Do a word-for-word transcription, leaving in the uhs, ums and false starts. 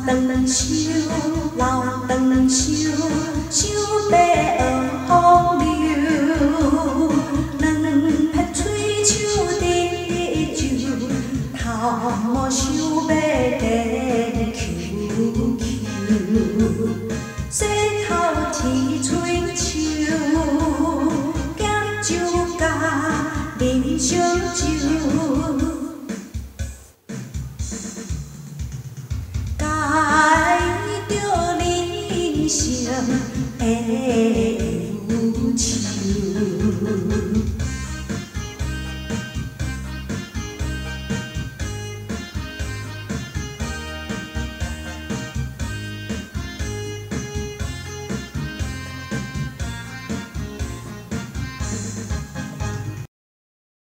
长寿，老长寿，寿白黄流。两撇嘴手滴酒，头毛寿白地球球。洗头天春秋，咸酒加人烧酒。 人生的忧愁。